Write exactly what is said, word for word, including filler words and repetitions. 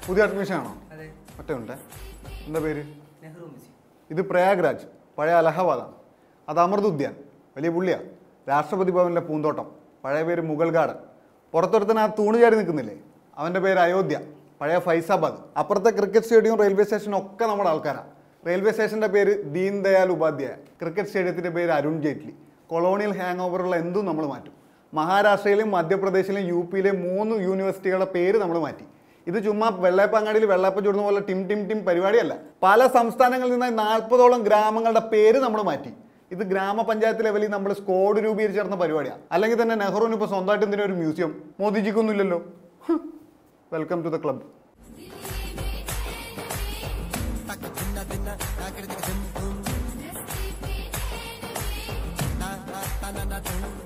പുതിയ അഡ്മിഷൻ ആണോ? ഒറ്റ ഉണ്ട്. എന്താ പേര്? ഇത് പ്രയാഗ്രാജ്, പഴയ അലഹബാദാണ്. അത് അമൃത് ഉദ്യാൻ, വലിയ പുള്ളിയാണ്. രാഷ്ട്രപതി ഭവനിലെ പൂന്തോട്ടം, പഴയ പേര് മുഗൾ ഗാർഡൻ. പുറത്തൊരുത്തന ആ തൂണ് ചാരി നിൽക്കുന്നില്ലേ, അവൻ്റെ പേര് അയോധ്യ, പഴയ ഫൈസാബാദ്. അപ്പുറത്തെ ക്രിക്കറ്റ് സ്റ്റേഡിയവും റെയിൽവേ സ്റ്റേഷനും ഒക്കെ നമ്മുടെ ആൾക്കാരാണ്. റെയിൽവേ സ്റ്റേഷൻ്റെ പേര് ദീൻ ദയാൽ ഉപാധ്യായ, ക്രിക്കറ്റ് സ്റ്റേഡിയത്തിൻ്റെ പേര് അരുൺ ജെയ്റ്റ്ലി. കൊളോണിയൽ ഹാങ് ഓവറുള്ള എന്തും നമ്മൾ മാറ്റും. മഹാരാഷ്ട്രയിലും മധ്യപ്രദേശിലും യു പിയിലെ മൂന്ന് യൂണിവേഴ്സിറ്റികളുടെ പേര് നമ്മൾ മാറ്റി. ഇത് ചുമ്മാ വെള്ളയപ്പങ്ങാടിയിൽ വെള്ളയപ്പ ചൂടുന്ന പോലെ ടിം ടിം ടിം പരിപാടിയല്ല. പല സംസ്ഥാനങ്ങളിൽ നിന്നായി നാൽപ്പതോളം ഗ്രാമങ്ങളുടെ പേര് നമ്മൾ മാറ്റി. ഇത് ഗ്രാമപഞ്ചായത്ത് ലെവലിൽ നമ്മൾ സ്കോഡ് രൂപീകരിച്ചിരുന്ന പരിപാടിയാണ്. അല്ലെങ്കിൽ തന്നെ നെഹ്റുവിന് ഇപ്പോൾ സ്വന്തമായിട്ട് എന്തിനാ ഒരു മ്യൂസിയം? മോദിജിക്കൊന്നുമില്ലല്ലോ. Welcome to the club.